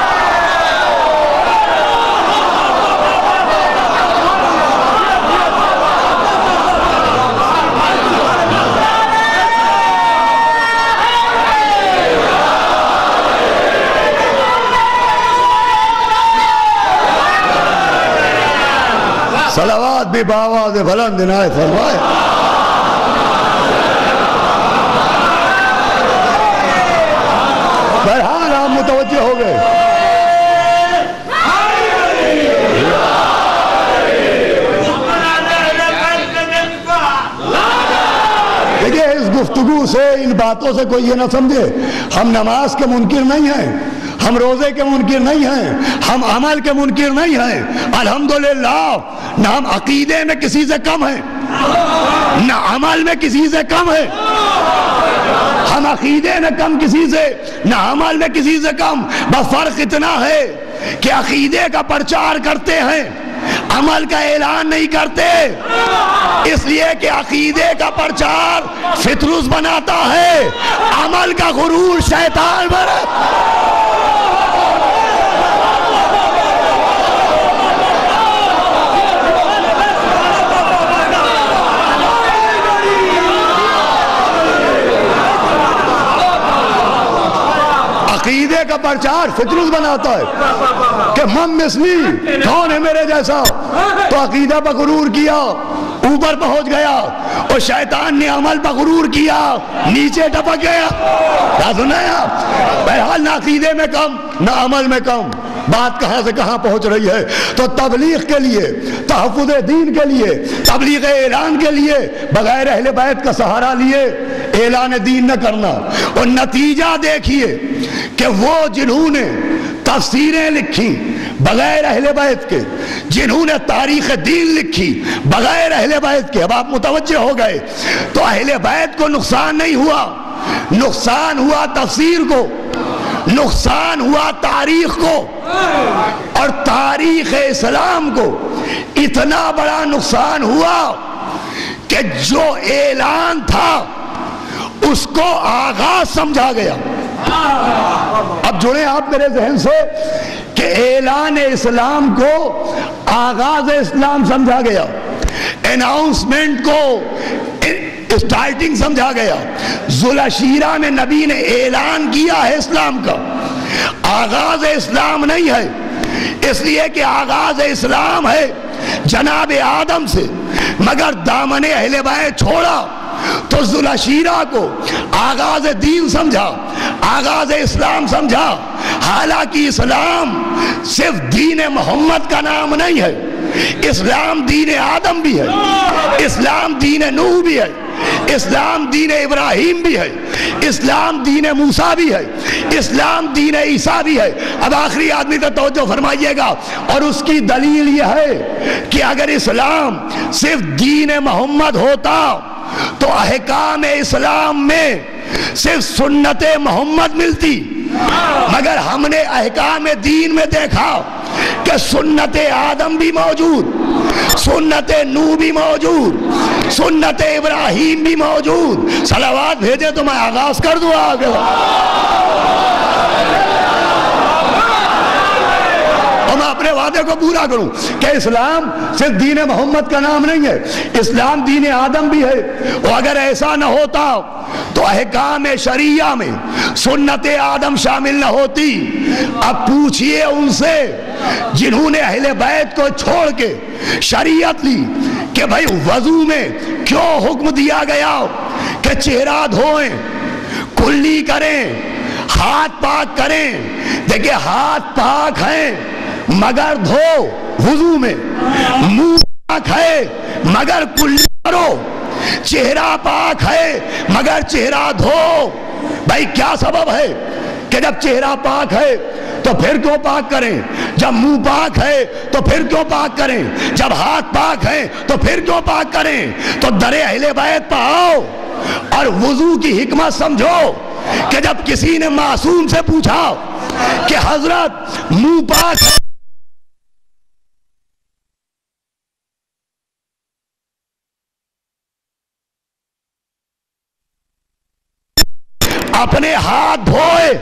صلوات بھی بآواز بلند عنایت فرمائے. بہرحال آپ متوجہ ہو گئے. دیکھیے اس گفتگو سے, ان باتوں سے کوئی یہ نہ سمجھے ہم نماز کے منکر نہیں ہیں, ہم روزے کے منکر نہیں ہیں, ہم عمل کے منکر نہیں ہیں. الحمدللہ نہ ہم عقیدے میں کسی سے کم ہیں, نہ عمل میں کسی سے کم ہیں. ہم عقیدے میں کم کسی سے, نہ عمل میں کسی سے کم. بس فرق اتنا ہے کہ عقیدے کا پرچار کرتے ہیں, عمل کا اعلان نہیں کرتے. اس لیے کہ عقیدے کا پرچار فطرس بناتا ہے, عمل کا غرور شیطان بناتا. عقیدے کا پرچار فطرس بناتا ہے کہ من مثلی, کون ہے میرے جیسا. تو عقیدہ پر غرور کیا, اوپر پہنچ گیا, اور شیطان نے عمل پر غرور کیا, نیچے ٹپک گیا. کیا سنایا؟ بہرحال نہ عقیدے میں کم, نہ عمل میں کم. بات کہاں سے کہاں پہنچ رہی ہے؟ تو تبلیغ کے لیے, تحفظ دین کے لیے, تبلیغ اعلان کے لیے بغیر اہل بیت کا سہارا لیے اعلان دین نہ کرنا. اور نتیجہ دیکھیے کہ وہ جنہوں نے تفسیریں لکھی بغیر اہل بیت کے, جنہوں نے تاریخ دین لکھی بغیر اہل بیت کے, اب آپ متوجہ ہو گئے. تو اہل بیت کو نقصان نہیں ہوا, نقصان ہوا تفسیر کو, نقصان ہوا تاریخ کو. اور تاریخ اسلام کو اتنا بڑا نقصان ہوا کہ جو اعلان تھا اس کو آغاز سمجھا گیا. اب جڑیں آپ میرے ذہن سے کہ اعلان اسلام کو آغاز اسلام سمجھا گیا, اناؤنسمنٹ کو اسٹارٹنگ سمجھا گیا. ذوالعشیرہ میں نبی نے اعلان کیا ہے اسلام کا, آغاز اسلام نہیں ہے, اس لیے کہ آغاز اسلام ہے جناب آدم سے, مگر دامن اہل بیت چھوڑا تو ذوالعشیرہ کو آغاز دین سمجھا, آغاز اسلام سمجھا. حالانکہ اسلام صرف دین محمد کا نام نہیں ہے, اسلام دین آدم بھی ہے, اسلام دین نوح بھی ہے, اسلام دین ابراہیم بھی ہے, اسلام دین موسیٰ بھی ہے, اسلام دین عیسیٰ بھی ہے. اب آخری آدمی تو توجہ فرمائیے گا, اور اس کی دلیل یہ ہے کہ اگر اسلام صرف دین محمد ہوتا تو احکام اسلام میں صرف سنت محمد ملتی, مگر ہم نے احکام دین میں دیکھا کہ سنت آدم بھی موجود, سنت نوح بھی موجود, سنت ابراہیم بھی موجود. صلوات بھیجے تو میں آغاز کر دوں آگے, اور میں اپنے وعدے کو پورا کروں کہ اسلام صرف دین محمد کا نام نہیں ہے, اسلام دین آدم بھی ہے. اور اگر ایسا نہ ہوتا تو احکام شریعہ میں سنت آدم شامل نہ ہوتی. اب پوچھئے ان سے جنہوں نے اہل بیت کو چھوڑ کے شریعت لی کہ بھائی وضو میں کیوں حکم دیا گیا کہ چہرہ دھوئیں, کلی کریں, ہاتھ پاک کریں. دیکھیں ہاتھ پاک ہیں مگر دھو وضو میں, منہ پاک ہے مگر کلی کرو, چہرہ پاک ہے مگر چہرہ دھو. بھائی کیا سبب ہے کہ جب چہرہ پاک ہے تو پھر کیوں پاک کریں, جب منہ پاک ہے تو پھر کیوں پاک کریں, جب ہاتھ پاک ہے تو پھر کیوں پاک کریں. تو در اہل بیت پہ آؤ اور وضو کی حکمت سمجھو کہ جب کسی نے معصوم سے پوچھا کہ حضرت منہ پاک ہے, اپنے ہاتھ دھوئے,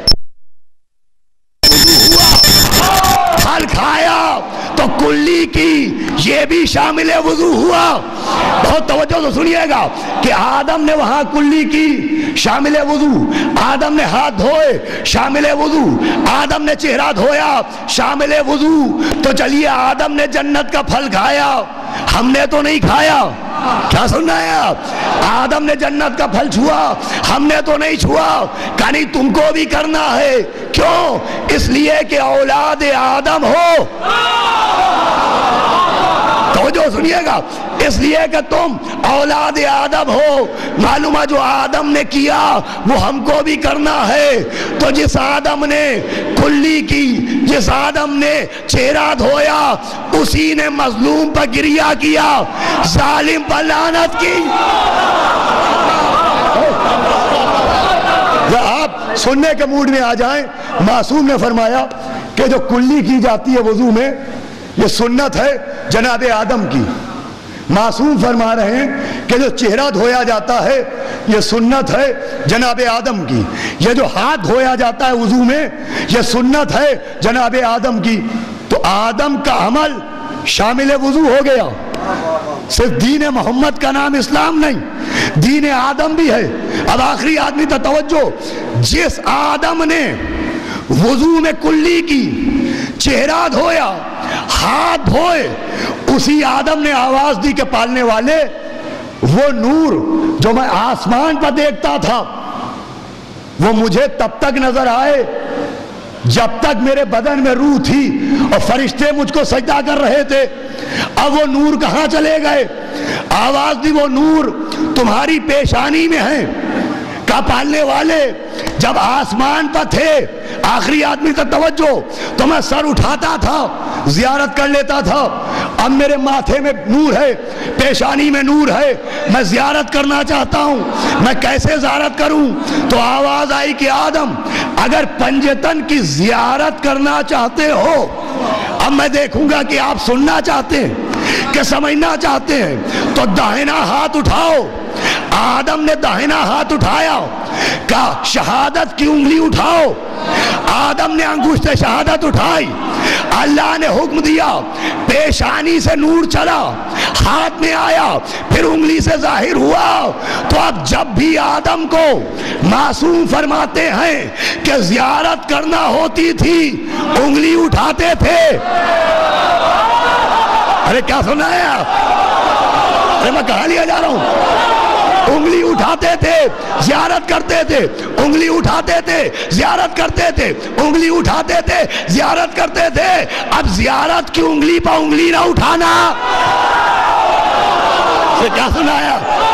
پھل کھایا تو کلی کی, یہ بھی شامل وضو ہوا. بہت توجہ سے سنیے گا کہ آدم نے وہاں کلی کی شامل وضو, آدم نے ہاتھ دھوئے شامل وضو, آدم نے چہرہ دھویا شامل وضو. تو چلیے آدم نے جنت کا پھل کھایا, ہم نے تو نہیں کھایا. کیا سننا ہے آپ, آدم نے جنت کا پھل چھوا, ہم نے تو نہیں چھوا. کہانی تم کو بھی کرنا ہے. کیوں؟ اس لیے کہ اولاد آدم ہو. توجہ سنیے گا, اس لیے کہ تم اولاد آدم ہو. معلوم ہے جو آدم نے کیا وہ ہم کو بھی کرنا ہے. تو جس آدم نے کلی کی, جس آدم نے چہرہ دھویا, اسی نے مظلوم پر گریہ کیا, ظالم پر لعنت کی. آپ سننے کے موڈ میں آ جائیں. معصوم نے فرمایا کہ جو کلی کی جاتی ہے وضو میں یہ سنت ہے جناب آدم کی. معصوم فرما رہے ہیں کہ جو چہرہ دھویا جاتا ہے یہ سنت ہے جناب آدم کی, یہ جو ہاتھ دھویا جاتا ہے وضو میں یہ سنت ہے جناب آدم کی. تو آدم کا عمل شامل وضو ہو گیا. صرف دین محمد کا نام اسلام نہیں, دین آدم بھی ہے. اب آخری آدمی تو توجہ, جس آدم نے وضو میں کلی کی, چہرہ دھویا, ہاتھ دھوئے, اسی آدم نے آواز دی کہ پالنے والے وہ نور جو میں آسمان پر دیکھتا تھا وہ مجھے تب تک نظر آئے جب تک میرے بدن میں روح تھی اور فرشتے مجھ کو سجدہ کر رہے تھے. اب وہ نور کہاں چلے گئے؟ آواز دی وہ نور تمہاری پیشانی میں ہے. کہا پالنے والے جب آسمان پر تھے، آخری آدمی تک توجہ، تو میں سر اٹھاتا تھا، زیارت کر لیتا تھا. اب میرے ماتھے میں نور ہے، پیشانی میں نور ہے، میں زیارت کرنا چاہتا ہوں، میں کیسے زیارت کروں؟ تو آواز آئی کہ آدم اگر پنجتن کی زیارت کرنا چاہتے ہو، اب میں دیکھوں گا کہ آپ سننا چاہتے ہیں کہ سمجھنا چاہتے ہیں، تو داہنا ہاتھ اٹھاؤ. آدم نے داہنا ہاتھ اٹھایا، کہا شہادت کی انگلی اٹھاؤ. آدم نے انگشت شہادت اٹھائی، اللہ نے حکم دیا، پیشانی سے نور چلا، ہاتھ میں آیا، پھر انگلی سے ظاہر ہوا. تو اب جب بھی آدم کو معصوم فرماتے ہیں کہ زیارت کرنا ہوتی تھی، انگلی اٹھاتے تھے. ارے کیا سنا ہے آپ؟ ارے میں کہاں لیا جا رہا ہوں؟ انگلی اٹھاتے تھے، زیارت کرتے تھے، انگلی اٹھاتے تھے، زیارت کرتے تھے، انگلی اٹھاتے تھے، زیارت کرتے تھے. اب زیارت کی انگلی پہ انگلی نہ اٹھانا. کیا سنایا؟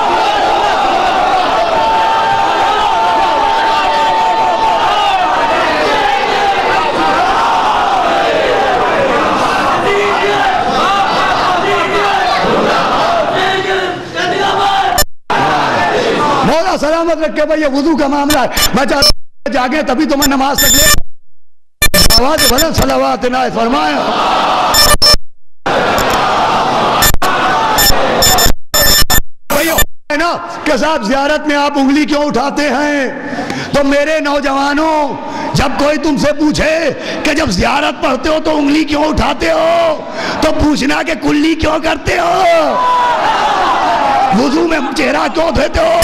مولا سلامت رکھے بھائی، یہ وضو کا معاملہ ہے. میں چاہتا ہوں جاگے تبھی تو میں نماز تک لے. آواز بلند صلوات نائے فرمایا. نا کہ صاحب زیارت میں آپ انگلی کیوں اٹھاتے ہیں؟ تو میرے نوجوانوں، جب کوئی تم سے پوچھے کہ جب زیارت پڑھتے ہو تو انگلی کیوں اٹھاتے ہو، تو پوچھنا کہ کلی کیوں کرتے ہو، وضو میں چہرہ کیوں دھوتے ہو.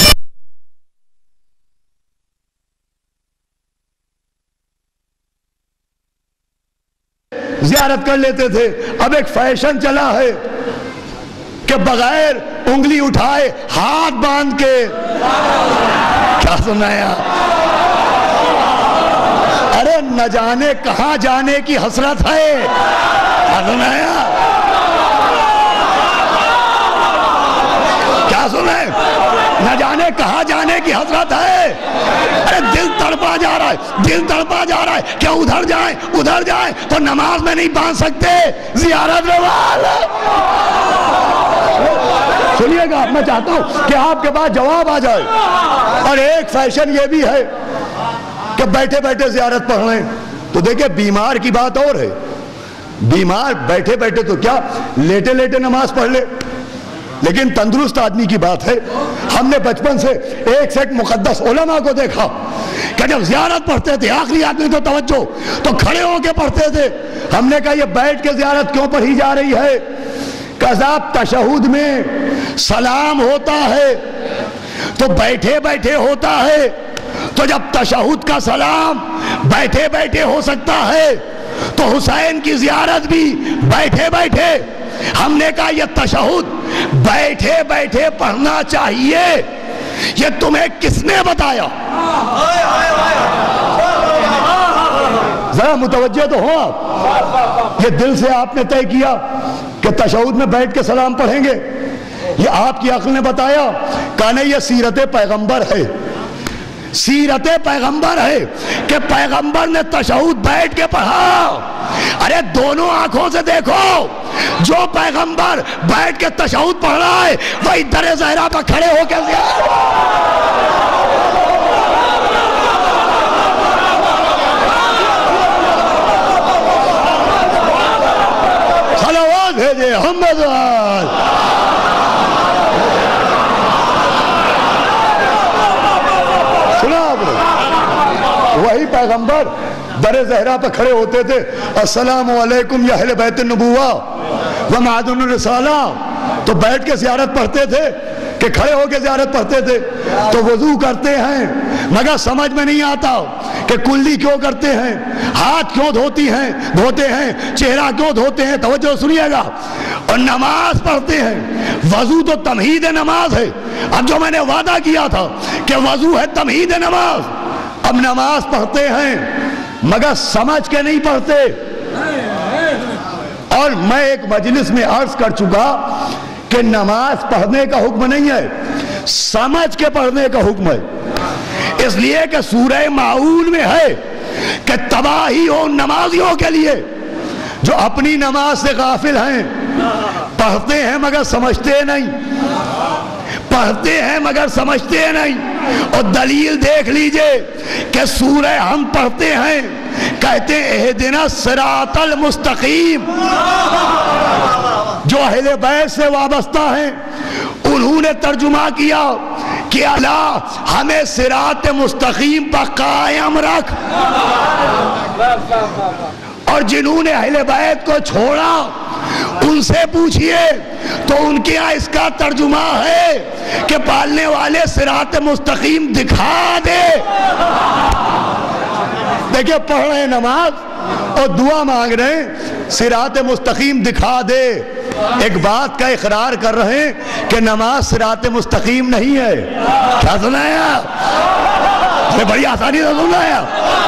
زیارت کر لیتے تھے. اب ایک فیشن چلا ہے کہ بغیر انگلی اٹھائے ہاتھ باندھ کے. کیا سنایا؟ ارے نہ جانے کہاں جانے کی حسرت ہے. کیا سنایا؟ کیا سنائے؟ نہ جانے کہاں جانے کی حسرت ہے. ارے دل تڑپا جا رہا ہے، دل تڑپا جا رہا ہے کہ ادھر جائیں ادھر جائیں تو نماز میں نہیں باندھ سکتے، زیارت میں باندھ. سنیے گا، میں چاہتا ہوں کہ آپ کے پاس جواب آ جائے. اور ایک فیشن یہ بھی ہے کہ بیٹھے بیٹھے زیارت پڑھ لیں. تو دیکھیں بیمار کی بات اور ہے، بیمار بیٹھے بیٹھے تو کیا لیٹے لیٹے نماز پڑھ لے، لیکن تندرست آدمی کی بات ہے. ہم نے بچپن سے ایک سے ایک مقدس علماء کو دیکھا کہ جب زیارت پڑھتے تھے، آخری آدمی تو توجہ، تو کھڑے ہو کے پڑھتے تھے. ہم نے کہا یہ بیٹھ کے زیارت کیوں پڑھی جا رہی ہے؟ قذاب تشہد میں سلام ہوتا ہے تو بیٹھے بیٹھے ہوتا ہے، تو جب تشہد کا سلام بیٹھے بیٹھے ہو سکتا ہے تو حسین کی زیارت بھی بیٹھے بیٹھے. ہم نے کہا یہ تشہد بیٹھے بیٹھے پڑھنا چاہیے، یہ تمہیں کس نے بتایا؟ ذرا متوجہ تو ہو آپ. یہ دل سے آپ نے طے کیا کہ تشہد میں بیٹھ کے سلام پڑھیں گے، یہ آپ کی عقل نے بتایا؟ کہا نہیں، یہ سیرت پیغمبر ہے، سیرت پیغمبر ہے کہ پیغمبر نے تشہد بیٹھ کے پڑھا. ارے دونوں آنکھوں سے دیکھو، جو پیغمبر بیٹھ کے تشہد پڑھ رہا ہے وہی در زہرا پر کھڑے ہو کے صلوات بھیجے محمد. وہی پیغمبر در زہرا پہ کھڑے ہوتے تھے، السلام علیکم یا اہل بیت النبوہ و معدن الرسالہ. تو بیٹھ کے زیارت پڑھتے تھے کہ کھڑے ہو کے زیارت پڑھتے تھے؟ تو وضو کرتے ہیں مگر سمجھ میں نہیں آتا کہ کلی کیوں کرتے ہیں، ہاتھ کیوں دھوتی ہیں دھوتے ہیں، چہرہ کیوں دھوتے ہیں. توجہ سنیے گا. اور نماز پڑھتے ہیں، وضو تو تمہید نماز ہے. اب جو میں نے وعدہ کیا تھا کہ وضو ہے تمہید نماز، اب نماز پڑھتے ہیں مگر سمجھ کے نہیں پڑھتے. اور میں ایک مجلس میں عرض کر چکا کہ نماز پڑھنے کا حکم نہیں ہے، سمجھ کے پڑھنے کا حکم ہے. اس لیے کہ سورہ ماؤن میں ہے کہ تباہی ہو نمازیوں کے لیے جو اپنی نماز سے غافل ہیں، پڑھتے ہیں مگر سمجھتے نہیں، پڑھتے ہیں مگر سمجھتے نہیں۔ اور دلیل دیکھ لیجئے کہ سورہ ہم پڑھتے ہیں، کہتے ہیں اہدنا الصراط المستقیم، جو اہل بیت سے وابستہ ہیں انہوں نے ترجمہ کیا کہ اللہ ہمیں صراط مستقیم پر قائم رکھ، اور جنہوں نے اہل بیت کو چھوڑا ان سے پوچھئے تو ان کے یہاں اس کا ترجمہ ہے کہ پالنے والے صراط مستقیم دکھا دے۔ دیکھیں پڑھ رہے ہیں نماز اور دعا مانگ رہے ہیں صراط مستقیم دکھا دے، ایک بات کا اقرار کر رہے ہیں کہ نماز صراط مستقیم نہیں ہے۔ کیا سنا ہے آپ؟ یہ بڑی آسانی سے سنا ہے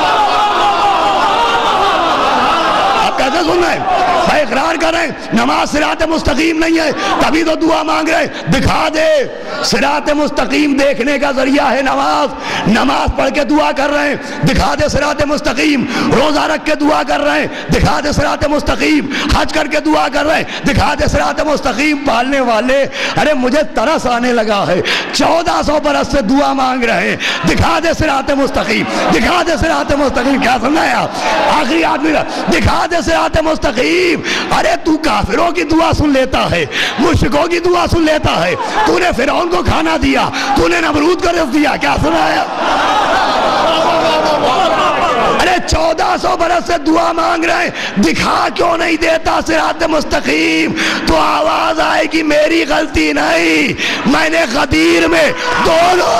آپ کیسے سن رہے ہیں؟ بھائی اقرار کر رہے ہیں نماز صراط مستقیم نہیں ہے، تبھی تو دعا مانگ رہے ہیں دکھا دے۔ صراط مستقیم دیکھنے کا ذریعہ ہے نماز، نماز پڑھ کے دعا کر رہے ہیں دکھا دے صراط مستقیم، روزہ رکھ کے دعا کر رہے ہیں دکھا دے صراط مستقیم، حج کر کے دعا کر رہے ہیں دکھا دے صراط مستقیم۔ پالنے والے ارے مجھے ترس آنے لگا ہے، چودہ سو برس سے دعا مانگ رہے ہیں دکھا دے صراط مستقیم، دکھا دے صراط مستقیم۔ کیا سننا ہے آپ؟ آخری آدمی دکھا دے صراط مستقیم۔ ارے تو کافروں کی دعا سن لیتا ہے، مشرکوں کی دعا سن لیتا ہے، تو نے فرعون کو کھانا دیا، تو نے نمرود کو رزق دیا۔ کیا سنا ہے؟ ارے چودہ سو برس سے دعا مانگ رہے ہیں دکھا کیوں نہیں دیتا صراط مستقیم؟ تو آواز آئے گی میری غلطی نہیں، میں نے غدیر میں دونوں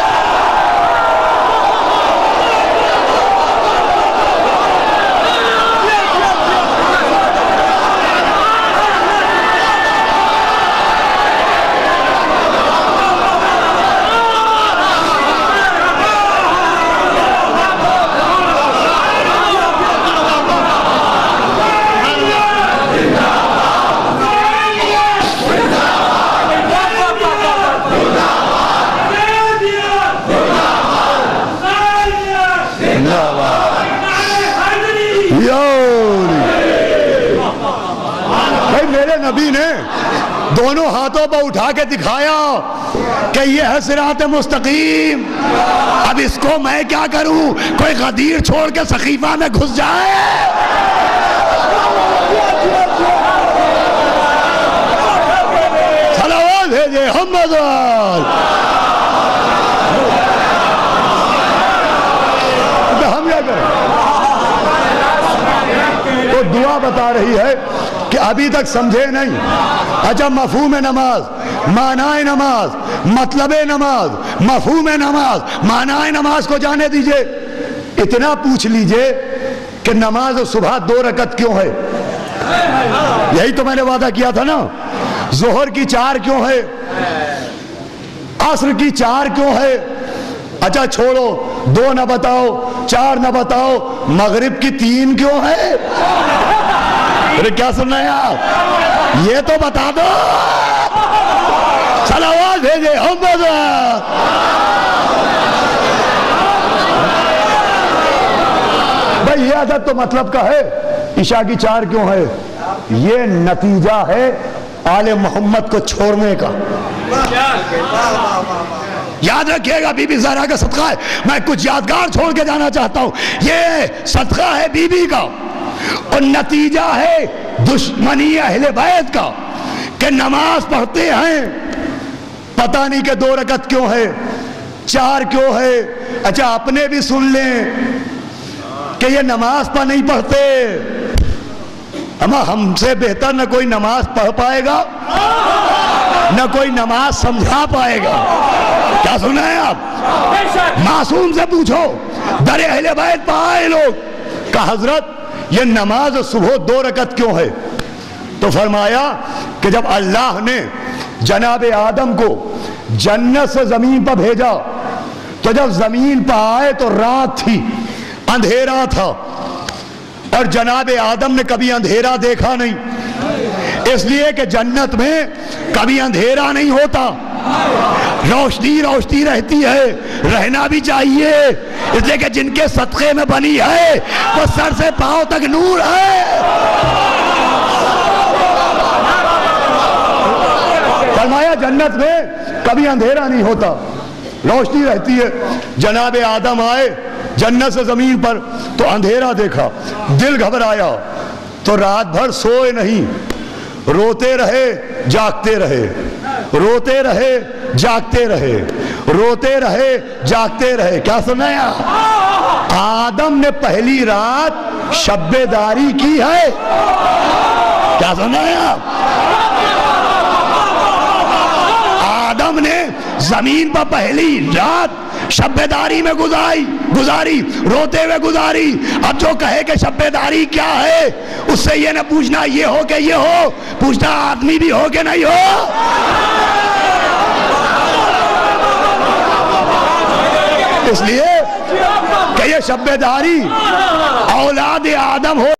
نبی نے دونوں ہاتھوں پر اٹھا کے دکھایا کہ یہ ہے صراط مستقیم۔ اب اس کو میں کیا کروں؟ کوئی غدیر چھوڑ کے سقیفہ میں گھس جائے؟ صلوات بھیجے محمد۔ ہم کیا کریں؟ تو دعا بتا رہی ہے کہ ابھی تک سمجھے نہیں۔ اچھا مفہوم نماز، معنی نماز، مطلب نماز، مفہوم نماز، معنی نماز کو جانے دیجئے۔ اتنا پوچھ لیجئے کہ نماز صبح دو رکعت کیوں ہے؟ یہی تو میں نے وعدہ کیا تھا نا۔ ظہر کی چار کیوں ہے؟ عصر کی چار کیوں ہے؟ اچھا چھوڑو، دو نہ بتاؤ، چار نہ بتاؤ، مغرب کی تین کیوں ہے؟ ارے کیا سننا ہے آپ؟ یہ تو بتا دو۔ صلوات بھیجے محمد۔ بھائی یہ عدد تو مطلب کا ہے، عشاء کی چار کیوں ہے؟ یہ نتیجہ ہے آل محمد کو چھوڑنے کا۔ یاد رکھیے گا بی بی زہرا کا صدقہ ہے، میں کچھ یادگار چھوڑ کے جانا چاہتا ہوں۔ یہ صدقہ ہے بی بی کا، اور نتیجہ ہے دشمنی اہل بیت کا کہ نماز پڑھتے ہیں پتہ نہیں کہ دو رکعت کیوں ہے، چار کیوں ہے۔ اچھا اپنے بھی سن لیں کہ یہ نماز پہ نہیں پڑھتے، اما ہم سے بہتر نہ کوئی نماز پڑھ پائے گا نہ کوئی نماز سمجھا پائے گا۔ کیا سنا ہے آپ؟ معصوم سے پوچھو، در اہل بیت پہ آئے لوگ کہ حضرت یہ نماز صبح دو رکعت کیوں ہے؟ تو فرمایا کہ جب اللہ نے جناب آدم کو جنت سے زمین پر بھیجا تو جب زمین پر آئے تو رات تھی، اندھیرا تھا، اور جناب آدم نے کبھی اندھیرا دیکھا نہیں۔ اس لیے کہ جنت میں کبھی اندھیرا نہیں ہوتا، روشنی روشنی رہتی ہے، رہنا بھی چاہیے، اس لیے کہ جن کے صدقے میں بنی ہے وہ سر سے پاؤں تک نور ہے۔ فرمایا جنت میں کبھی اندھیرا نہیں ہوتا، روشنی رہتی ہے۔ جناب آدم آئے جنت سے زمین پر تو اندھیرا دیکھا، دل گھبرایا، تو رات بھر سوئے نہیں، روتے رہے جاگتے رہے، روتے رہے جاگتے رہے، روتے رہے جاگتے رہے۔ کیا سنایا؟ آدم نے پہلی رات شب داری کی ہے۔ کیا سنایا؟ آدم نے زمین پر پہلی رات شب داری میں گزاری گزاری روتے ہوئے گزاری۔ اب جو کہے کہ شب داری کیا ہے، اس سے یہ نہ پوچھنا یہ ہو کہ یہ ہو، پوچھنا آدمی بھی ہو کہ نہیں ہو۔ اس لیے کہ یہ شب داری اولاد آدم ہو